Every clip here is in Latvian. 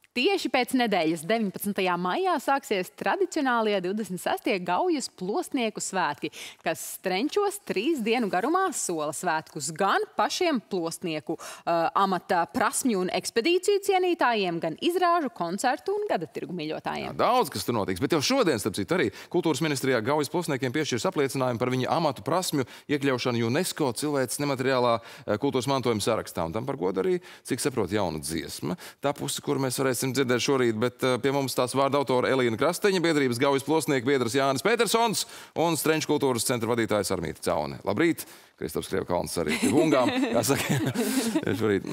Tieši pēc nedēļas 19. maijā sāksies tradicionālie 26. Gaujas plosnieku svētki, kas Strenčos 3 dienu garumā sola svētkus gan pašiem plosnieku amata prasmju un ekspedīciju cienītājiem, gan izrāžu, koncertu un gada tirgu mīļotājiem. Daudz, kas tur notiks, bet jau šodien, starp citu, arī Kultūras ministrijā Gaujas plosniekiem piešķirs apliecinājumu par viņa amatu prasmju iekļaušanu UNESCO cilvēces nemateriālā kultūras mantojuma sarakstā. Un tam par godu arī, cik saprot, jauna dziesma. Tā puse, kuru mēs varēsim dzirdēt šorīt, bet pie mums tās vārda autora Elīna Krasteņa, biedrības Gaujas plosnieku biedrs Jānis Petersons un Strenču kultūras centra vadītājs Sarmīta Caune. Labrīt! Kristaps Krievkalns arī pie gungām, kā saka. Šorīt.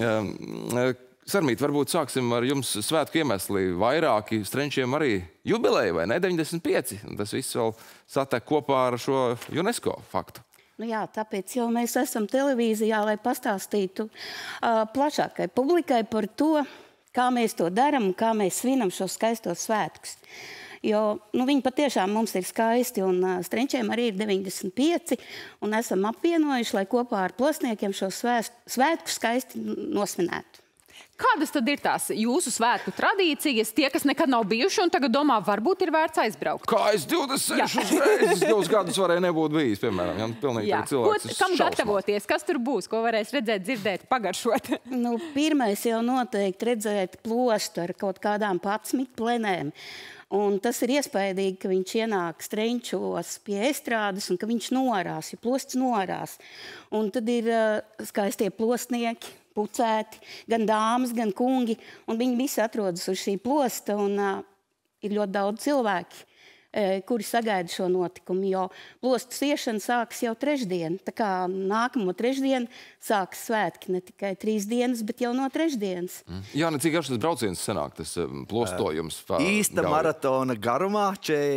Sarmīt, varbūt sāksim ar jums svētku iemesli. Vairāki Strenčiem arī jubileji, vai ne? 95. Un tas viss vēl satek kopā ar šo UNESCO faktu. Nu jā, tāpēc jau mēs esam televīzijā, lai pastāstītu plašākai publikai par to, kā mēs to darām un kā mēs svinam šos skaistos svētkus. Jo viņi patiešām mums ir skaisti, un Strenčiem arī ir 95, un esam apvienojuši, lai kopā ar plosniekiem šos svētkus skaisti nosvinētu. Kādas tad ir tās jūsu svētku tradīcijas, tie, kas nekad nav bijuši un tagad domā, varbūt ir vērts aizbraukt? Kā es 26 reizes 2 gadus varēju nebūt bijis, piemēram. Ja? Pilnīgi cilvēks kam gatavoties? Kas tur būs? Ko varēs redzēt, dzirdēt, pagaršot? Pirmais jau noteikti redzēt plostu ar kaut kādām 11 plenēm. Un tas ir iespaidīgi, ka viņš ienāk Strenčos pie estrādes un ka viņš norās, jo plosts norās. Un tad ir skaistie plostnieki, pucēti, gan dāmas, gan kungi, un viņi visi atrodas uz šī plosta, un ir ļoti daudz cilvēki, kuri sagaida šo notikumu, jo plostu siešana sākas jau trešdien. Tā kā nākamo trešdienu sākas svētki, ne tikai 3 dienas, bet jau no trešdienas. Jāni, cik garš tas brauciens sanāk, tas plostojums? Īsta maratona garumā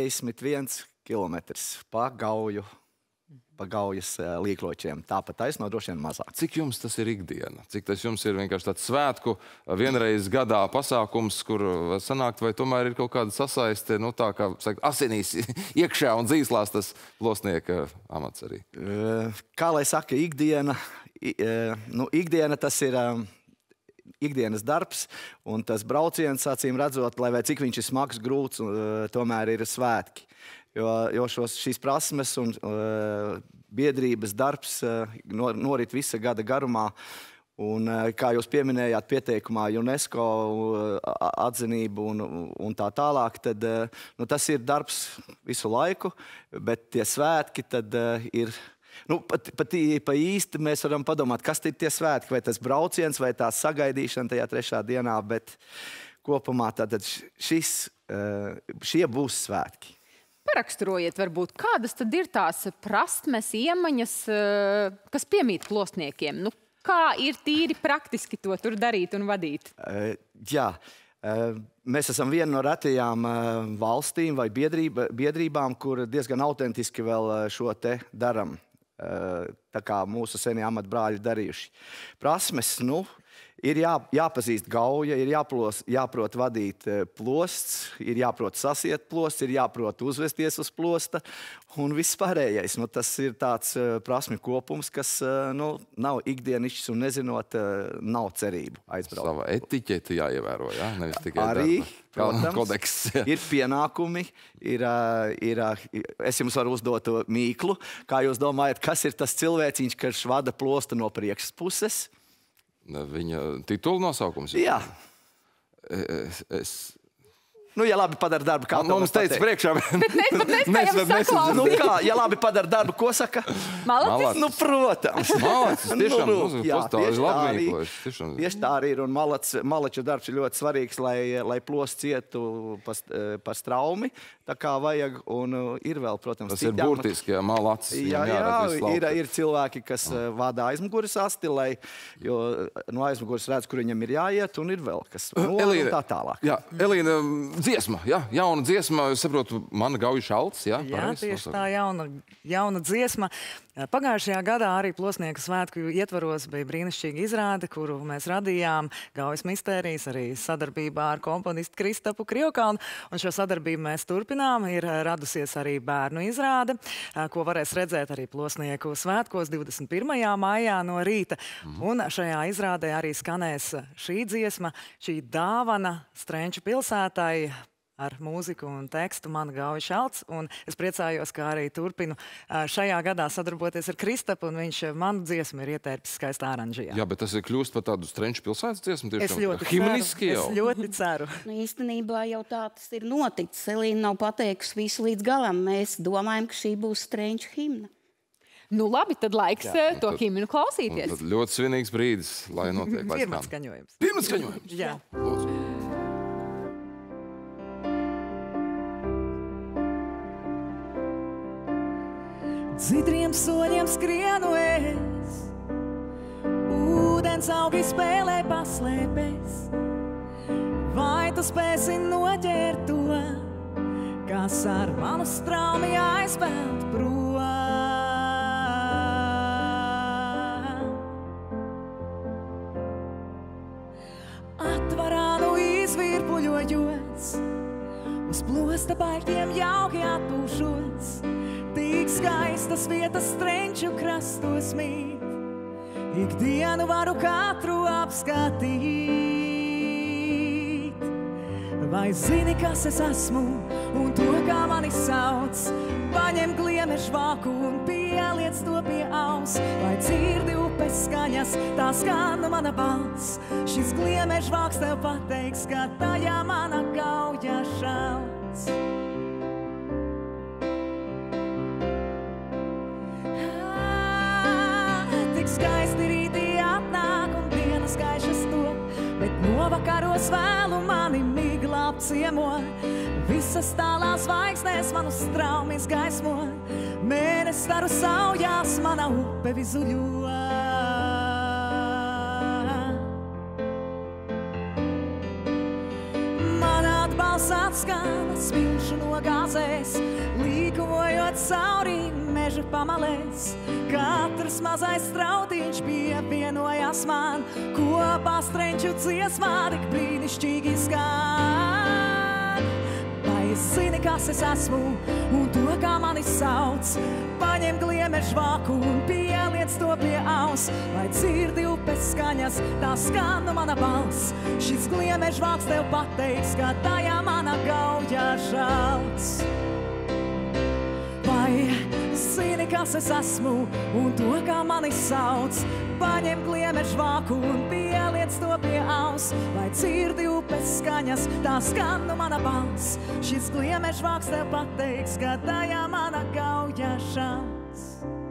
41 kilometrs pa Gauju. Pa Gaujas līkločiem. Tāpat taisno droši vien mazāk. Cik jums tas ir ikdiena? Cik tas jums ir vienkārši tāds svētku vienreiz gadā pasākums, kur sanākt, vai tomēr ir kaut kāda sasaiste, nu tā kā saka, asinīs iekšā un dzīslās tas plosnieka amats arī? Kā lai saka, ikdiena, ikdiena tas ir ikdienas darbs, un tas brauciens, acīm redzot, lai vai cik viņš ir smags, grūts, tomēr ir svētki. Jo šīs prasmes un biedrības darbs norit visa gada garumā. Un, kā jūs pieminējāt pieteikumā UNESCO atzinību un tā tālāk, tad tas ir darbs visu laiku, bet tie svētki tad ir... Pa īsti mēs varam padomāt, kas ir tie svētki, vai tas brauciens, vai tā sagaidīšana tajā 3. dienā, bet kopumā tātad šie būs svētki. Paraksturojiet, varbūt, kādas tad ir tās prasmes, iemaņas, kas piemīt plosniekiem? Nu, kā ir tīri praktiski to tur darīt un vadīt? Jā, mēs esam viena no retajām valstīm vai biedrībām, kur diezgan autentiski vēl šo te daram. Tā kā mūsu senie amatbrāļi darījuši. Prasmes, ir jāpazīst Gauja, ir jāprot vadīt plosts, ir jāprot sasiet plosts, ir jāprot uzvesties uz plosta un viss pārējais. Tas ir tāds prasmi kopums, kas nav ikdienišķis un nezinot, nav cerību aizbraukt. Sava etiķete jāievēro, jā? Nevis tikai arī, protams, kodeks. Ir pienākumi, es jums varu uzdot mīklu. Kā jūs domājat, kas ir tas cilvēciņš, kas vada plostu no priekšas puses? Viņa titula nosaukums? Jā. Ja labi padara darbu, kā to mums teica priekšā. Bet nespējam saklausīt. Ja labi padara darbu, ko saka? Malacis? Protams. Malacis, tiešām uzstāvis labmīkloši. Tieši tā arī ir, un malaču darbs ir ļoti svarīgs, lai plosts cietu par straumi, tā kā vajag, un ir vēl, protams, tas ir burtiski, ja malacis. Jā, ir cilvēki, kas vada aizmuguras asti, jo no aizmuguras redz, kur viņam ir jāiet, un ir vēl kas. Un tā tālāk. Jā, Elīna, dziesma, jā, jauna dziesma, es saprotu, mana Gauja Šalts, jā? Jā, tieši tā jauna dziesma. Pagājušajā gadā arī Plosnieku svētku ietvaros bija brīnišķīga izrāde, kuru mēs radījām Gaujas mistērijas, arī sadarbībā ar komponistu Kristapu Krievkalnu. Un šo sadarbību mēs turpinām. Ir radusies arī bērnu izrāde, ko varēs redzēt arī Plosnieku svētkos 21. maijā no rīta. Un šajā izrādē arī skanēs šī dziesma, šī dāvana Strenču pilsētai, ar mūziku un tekstu mana Gauja Šalts. Un es priecājos, ka arī turpinu šajā gadā sadarboties ar Kristapu, un viņš manu dziesmu ir ietērpis skaistā aranžijā. Jā, bet tas ir kļūst par tādu Strenču pilsētas dziesmu? Es ļoti ceru. Īstenībā jau tā tas ir noticis. Elīna nav pateikusi visu līdz galam. Mēs domājam, ka šī būs Strenču himna. Nu labi, tad laiks to himnu klausīties. Tad ļoti svinīgs brīdis, lai notiek. Pirmais skaņojums. Pirmais skaņojums? Jā. Lūdzu. Dzidriem soļiem skrienu es, ūdens augi spēlē paslēpēs. Vai tu spēsi noķert to, kas ar manu straumi aizpeld prom? Atvarā nu izvirpuļojos, uz plosta baļķiem jauki atpūšos. Tik skaistas vietas Strenču krastos mīt, ikdienu varu katru apskatīt. Vai zini, kas es esmu un to, kā mani sauc? Paņem gliemežvāku un pieliec to pie aus. Vai dzirdi upes skaņas, tā skan mana balss. Šis gliemežvāks tev pateiks, ka tajā mana Gauja Šalts. Skaisti rītī atnāk un dienas gaišas top, bet novakaros vēlu mani migla apciemo. Visas tālās zvaigznēs manu straumi gaismo, mēnesis staru saujās, mana upe vizuļo. Mana atbalsts atskan, smilšu nogāzēs, līkojot cauri meža pamalēs. Katrs mazais strautiņš pievienojās man, kopā Strenču dziesmā tik brīnišķīgi skan. Vai zini, kas es esmu un to, kā mani sauc? Paņem gliemežvāku un pieliec to pie aus. Vai dzirdi upes skaņas, tā skan mana balss. Šis gliemežvāks tev pateiks, ka tajā mana Gauja Šalts. Vai zini, kas es esmu un to, kā mani sauc? Paņem gliemežvāku un pieliec to pie aus. Vai dzirdi upes skaņas, tā skan mana balss. Šis gliemežvāks tev pateiks, ka tajā mana Gauja Šalts.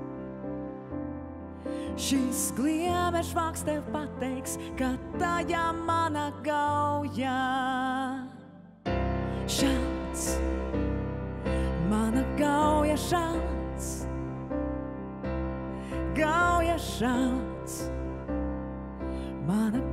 Šis gliemežvāks tev pateiks, ka tajā mana Gauja Šalts. Mana Gauja Šalts, Gauja Šalts, mana